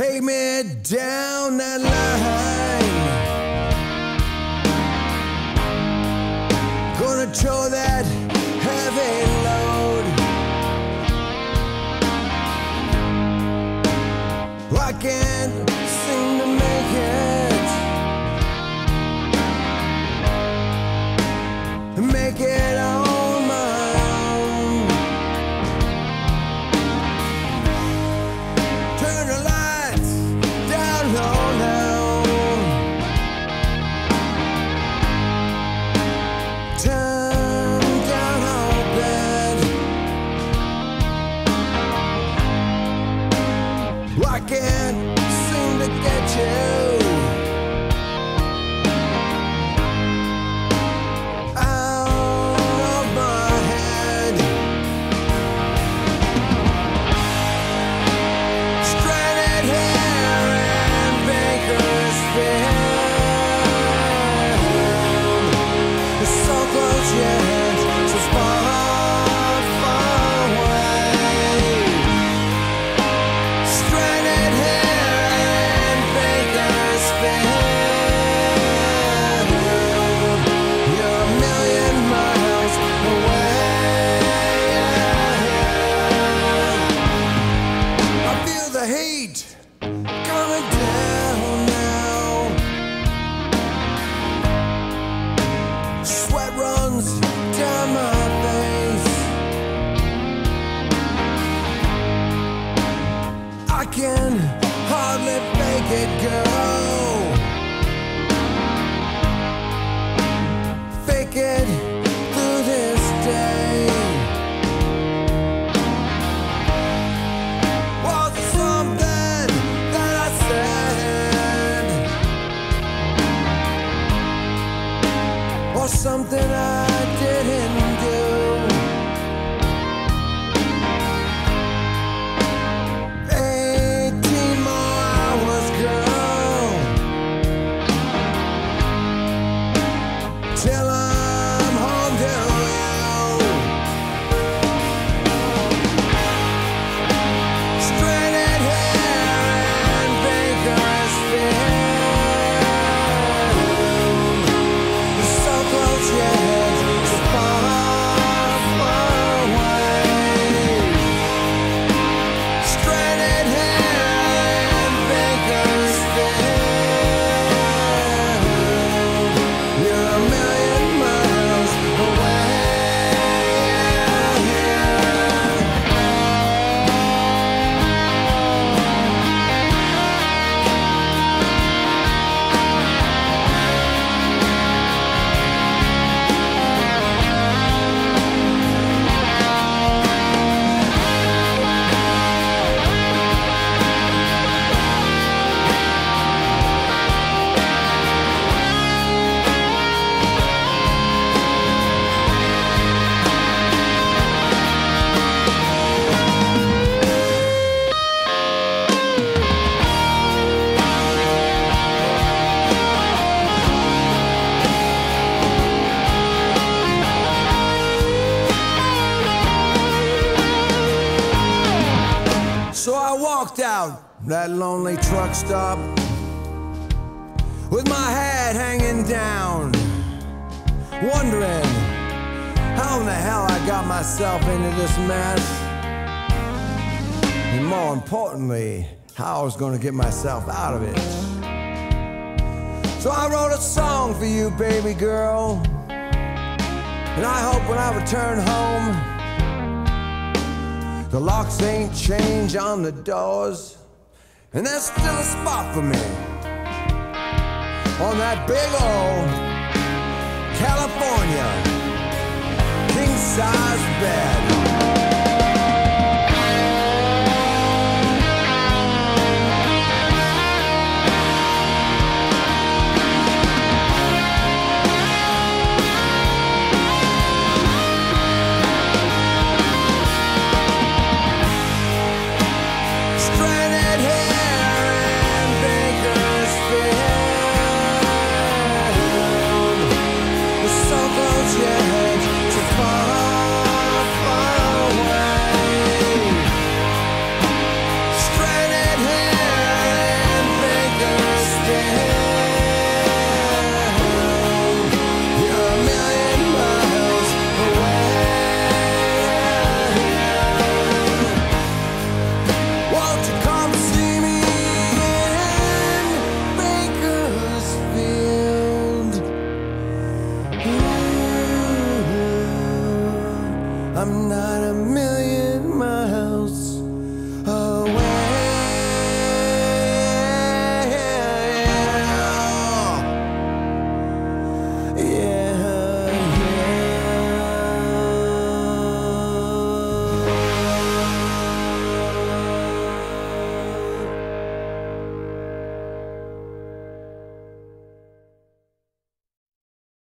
Take me down that line. Gonna tow that heavy load. I can't seem to make it. Make it on my own. Turn the lights down low now. Turn down our bed. I can't seem to get you. I can hardly make it, girl. Fake it through this day. Was it something that I said, or something I didn't do? 18 more hours, girl, till I'm home to you. Stranded here in Bakersfield. So close yet so far, far away. Stranded here in Bakersfield. You're a million miles away. So I walked out that lonely truck stop with my head hanging down, wondering how in the hell I got myself into this mess, and more importantly, how I was going to get myself out of it. So I wrote a song for you, baby girl, and I hope when I return home the locks ain't changed on the doors, and there's still a spot for me on that big old California king-size bed.